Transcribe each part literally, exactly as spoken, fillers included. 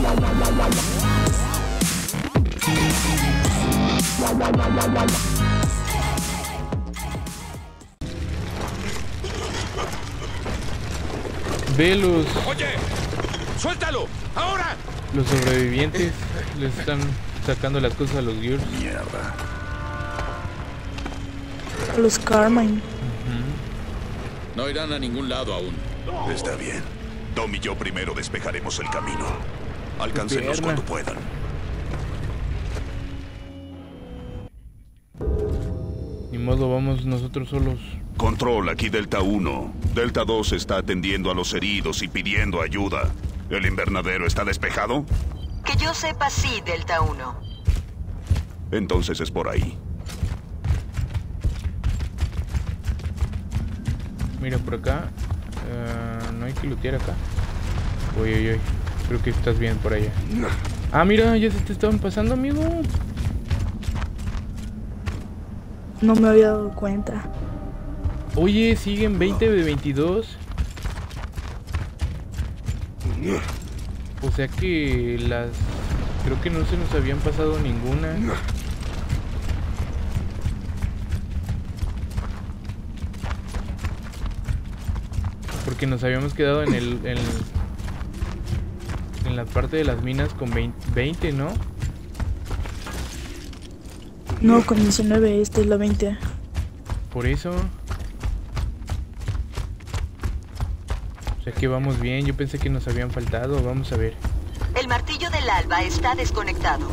Ve los... ¡Oye! ¡Suéltalo! ¡Ahora! Los sobrevivientes les están sacando las cosas a los Gears. Mierda. A los Carmine. Uh-huh. No irán a ningún lado aún. Está bien. Dom y yo primero despejaremos el camino. Alcáncenlos cuando puedan. Ni modo, vamos nosotros solos. Control, aquí Delta uno. Delta dos está atendiendo a los heridos y pidiendo ayuda. ¿El invernadero está despejado? Que yo sepa, sí, Delta uno. Entonces es por ahí. Mira, por acá. Uh, no hay que lootear acá. Uy, uy, uy. Creo que estás bien por allá. Ah, mira, ya se te estaban pasando, amigo. No me había dado cuenta. Oye, siguen veinte de veintidós. O sea que las... Creo que no se nos habían pasado ninguna. Porque nos habíamos quedado en el... En, en la parte de las minas con veinte, ¿no? No, con diecinueve, esta es la veinte. Por eso... O sea que vamos bien, yo pensé que nos habían faltado, vamos a ver. El martillo del alba está desconectado.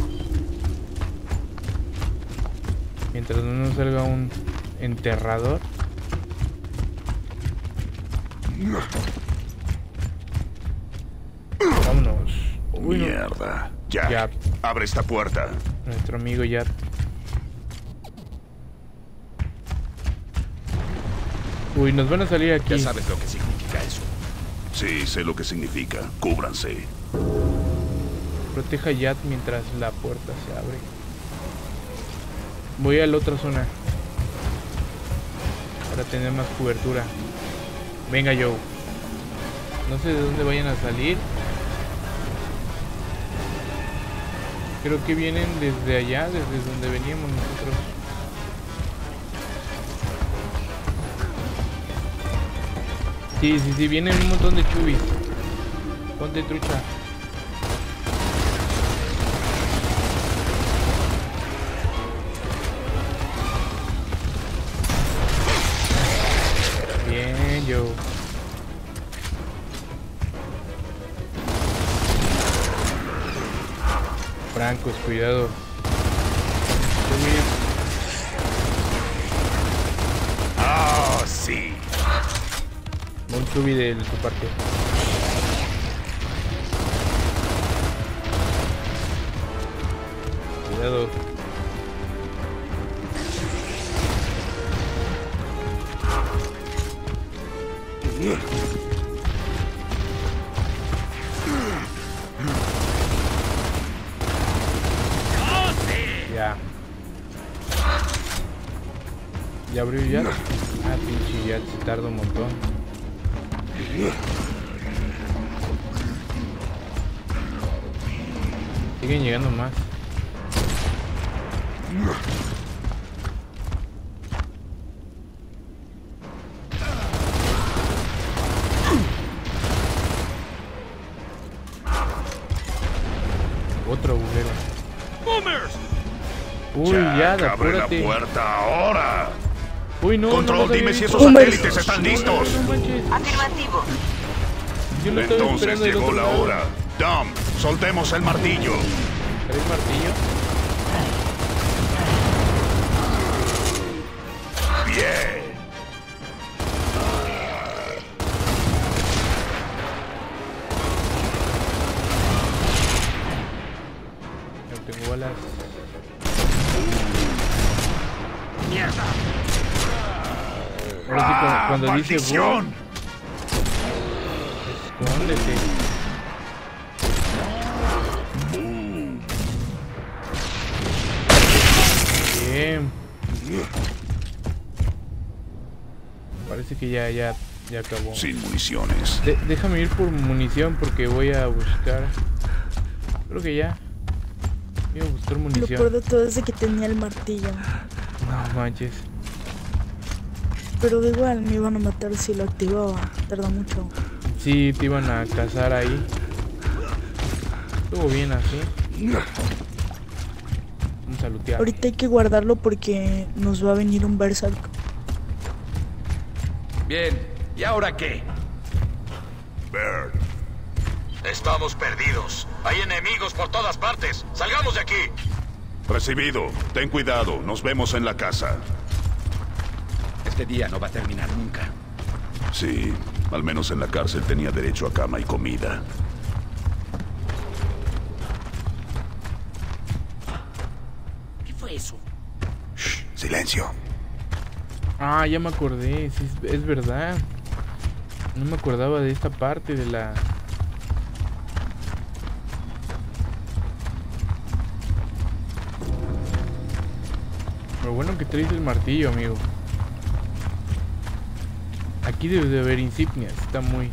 Mientras no nos salga un enterrador. Vámonos. Uy, Mierda. Ya. Ya. Abre esta puerta. Nuestro amigo ya. Uy, nos van a salir aquí. Ya sabes lo que significa eso. Sí, sé lo que significa. Cúbranse. Proteja a Yat mientras la puerta se abre. Voy a la otra zona para tener más cobertura. Venga, Joe. No sé de dónde vayan a salir. Creo que vienen desde allá, desde donde veníamos nosotros. Sí, sí, sí, vienen un montón de chubis. Ponte trucha. Bien, yo. Francos, cuidado. Ah, sí. Un chubi de su parte. Cuidado. Ya. ¿Ya abrió ya? Ah, pinche ya se tarda un montón. Siguen llegando más. Otro agujero. Uy, ya, Jack, abre la apúrate. puerta ahora. Uy, no, Control, no los dime había si visto. esos satélites están listos. No manches. Afirmativo. Yo lo estaba Entonces esperando del llegó otro la lado. hora. Dom, soltemos el martillo. ¿Traes martillo? Bien. No tengo balas. ¡Mierda! Ahora sí, cuando, cuando ¡Ah, dice maldición! boom, escóndete. Bien. Parece que ya, ya, ya acabó. Sin municiones. De- déjame ir por munición porque voy a buscar. Creo que ya. Voy a buscar Lo munición. peor de todo es de que tenía el martillo. No manches. Pero de igual me iban a matar si lo activaba. Tarda mucho. Sí, te iban a cazar ahí. Estuvo bien así. Vamos a lootear. Ahorita hay que guardarlo porque nos va a venir un Berserk. Bien, ¿y ahora qué? Bird, Estamos perdidos. Hay enemigos por todas partes. ¡Salgamos de aquí! recibido. Ten cuidado. Nos vemos en la casa. Este día no va a terminar nunca. Sí, al menos en la cárcel tenía derecho a cama y comida. ¿Qué fue eso? Shh, silencio. Ah, ya me acordé. Sí, es, es verdad. No me acordaba de esta parte de la... Lo bueno que traes el martillo, amigo. Aquí debe de haber insignias. Está muy...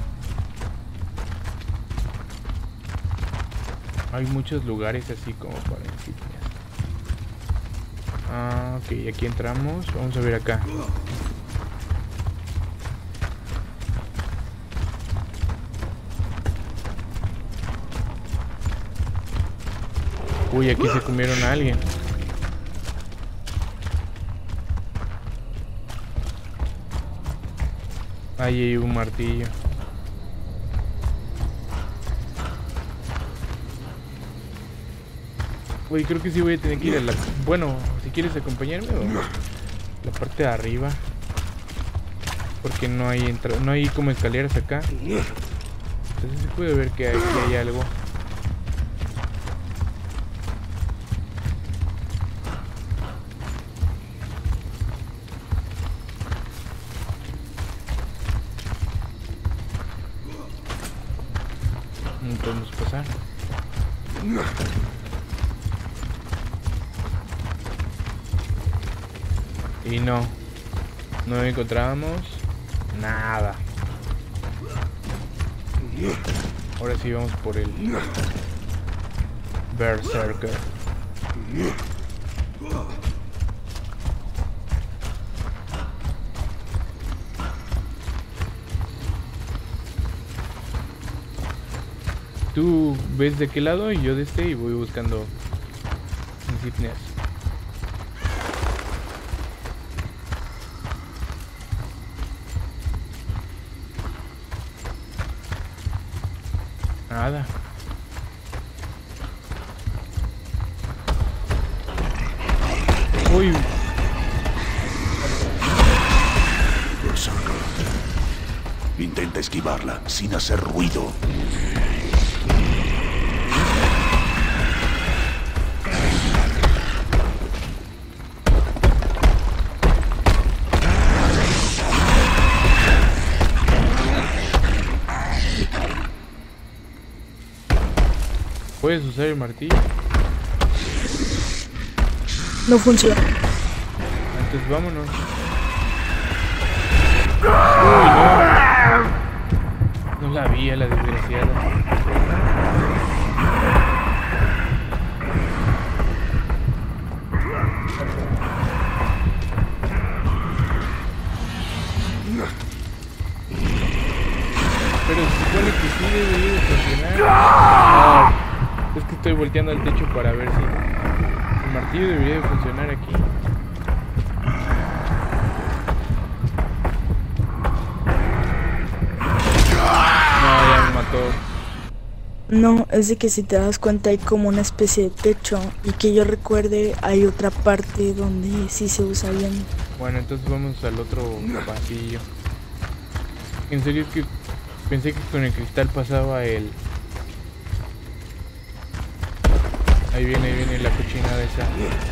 Hay muchos lugares así como para insignias. Ah, ok, aquí entramos. Vamos a ver acá. Uy, aquí se comieron a alguien. Ahí hay un martillo. Uy, creo que sí voy a tener que ir a la... Bueno, si quieres acompañarme o... La parte de arriba. Porque no hay entra... no hay como escaleras acá. Entonces se puede ver que aquí hay algo. No podemos pasar. Y no, no encontramos nada. Ahora sí vamos por el Berserker. Tú ves de qué lado y yo de este y voy buscando insignias. Nada. Uy. Berserker. Intenta esquivarla sin hacer ruido. ¿Puedes usar el martillo? No funciona. Entonces vámonos. Uy, no. No la vi a la desgraciada. Pero se supone que sí debería de funcionar. Ah, es que estoy volteando al techo para ver si el martillo debería de funcionar aquí. No, ya me mató. No, es de que si te das cuenta hay como una especie de techo y que yo recuerde hay otra parte donde sí se usa bien. Bueno, entonces vamos al otro pasillo. En serio es que pensé que con el cristal pasaba el... Ahí viene, ahí viene la cochinada esa.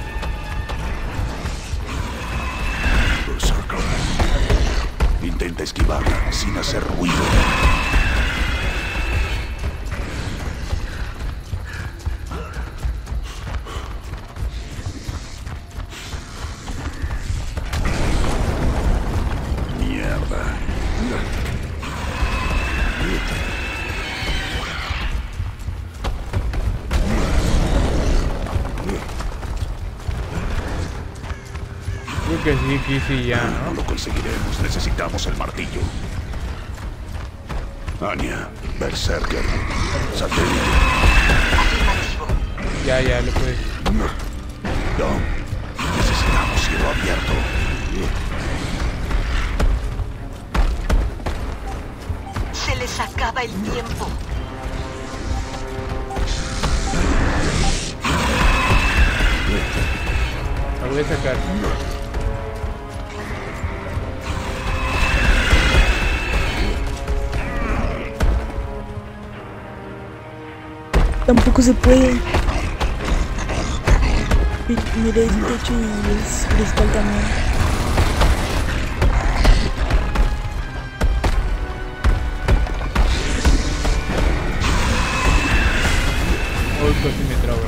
Berserker. Intenta esquivarla sin hacer ruido. Mierda. que sí, aquí sí ya, No ¿no? lo conseguiremos. Necesitamos el martillo. Anya, Berserker, satélite. Afirmativo. Ya, ya, lo puedes. Dom, necesitamos cielo abierto. Se les acaba el tiempo. La voy a sacar. Tampoco se puede. Mi- Mire, es techo y es cristal también. Hoy casi me trabo.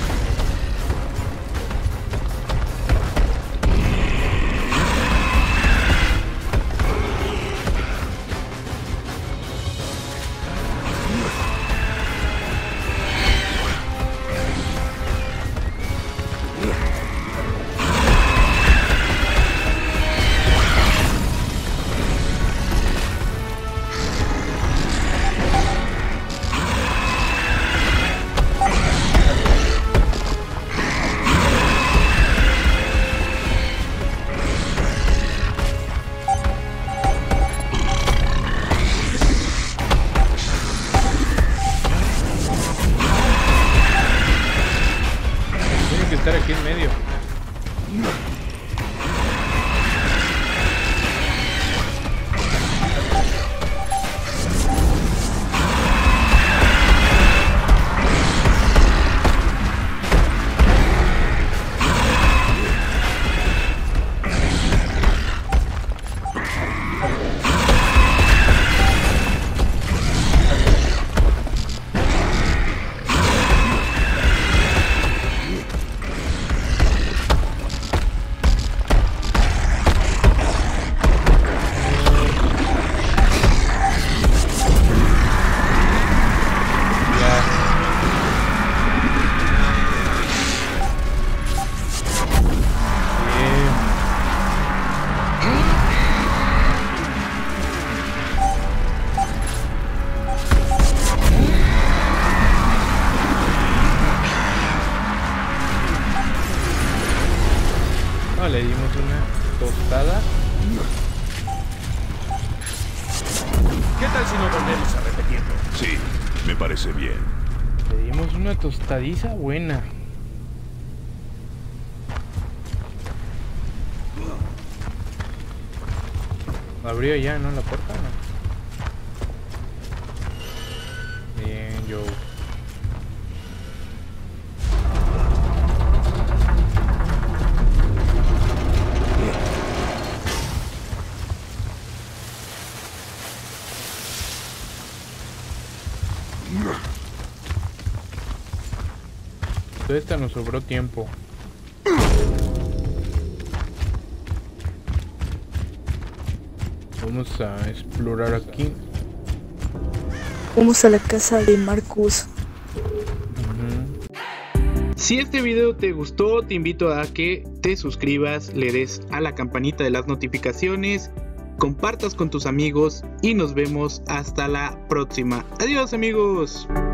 Tiene que estar aquí en medio. No, le dimos una tostada. ¿Qué tal si no volvemos a repetirlo? Sí, me parece bien. Le dimos una tostadiza buena. Abrió ya, ¿no? La puerta, ¿no? Bien, yo. De esta nos sobró tiempo. Vamos a explorar aquí. Vamos a la casa de Marcus. Si este video te gustó, te invito a que te suscribas, le des a la campanita de las notificaciones, compartas con tus amigos y nos vemos hasta la próxima. Adiós, amigos.